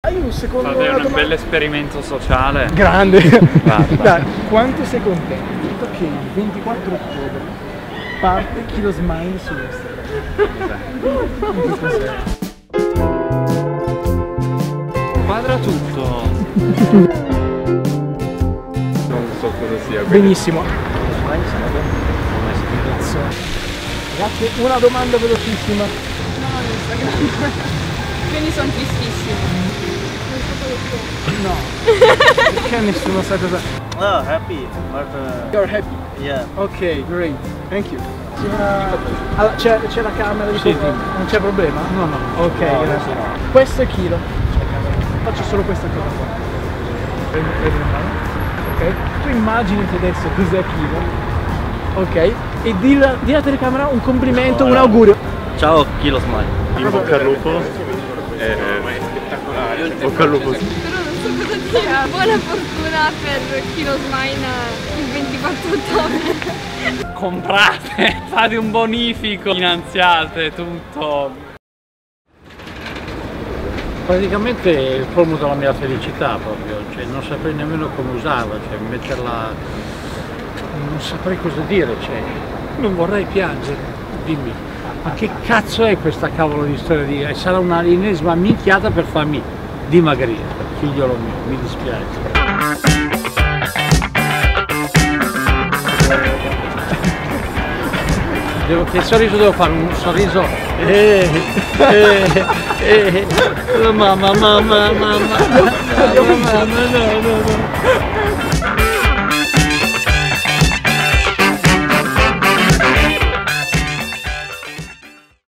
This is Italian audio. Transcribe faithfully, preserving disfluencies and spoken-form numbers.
Aius con Fate un domanda... bel esperimento sociale. Grande. Dai, quanto sei contento che il ventiquattro ottobre parte Kilo Smile su Instagram? Cos'è? Quadra tutto. Non so cosa sia. Benissimo. Ragazzi, una domanda velocissima. No, Instagram. Quindi sono tristissimi. No. Perché nessuno sa cosa. Oh, happy, but uh, You're happy? yeah. Ok, great. Thank you. Allora, c'è, c'è la camera di sopra? Non c'è problema? No, no. Ok, No, grazie. no. Questo è Kilo. Faccio solo questa cosa qua. Prendi, prendi la mano. Ok? Tu immaginati adesso cos'è Kilo. Ok? E di la, di la telecamera un complimento, un augurio. Ciao, Kilo Smile. In bocca al lupo. Eh, spettacolare. Bocca al lupo. Però non so cosa dire. Buona fortuna per Kilo Smile il ventiquattro ottobre. Comprate, fate un bonifico, finanziate tutto. Praticamente è il colmo della mia felicità proprio, cioè non saprei nemmeno come usarla, cioè metterla, non saprei cosa dire, cioè non vorrei piangere, dimmi, ma che cazzo è questa cavolo di storia di... sarà una ennesima minchiata per farmi dimagrire, figliolo mio, mi dispiace. Devo, che sorriso devo fare? Un sorriso. Eh, eh, eh, mamma, mamma, mamma, mamma, mamma, no, no, no.